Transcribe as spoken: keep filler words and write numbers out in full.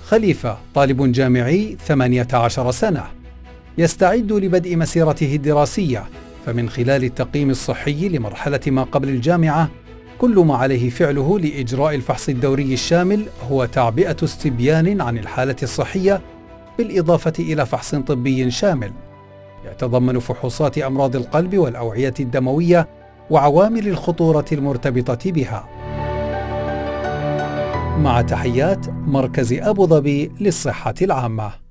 خليفة طالب جامعي ثمانية عشر سنة، يستعد لبدء مسيرته الدراسية، فمن خلال التقييم الصحي لمرحلة ما قبل الجامعة كل ما عليه فعله لإجراء الفحص الدوري الشامل هو تعبئة استبيان عن الحالة الصحية، بالإضافة إلى فحص طبي شامل يتضمن فحوصات أمراض القلب والأوعية الدموية وعوامل الخطورة المرتبطة بها. مع تحيات مركز أبو ظبي للصحة العامة.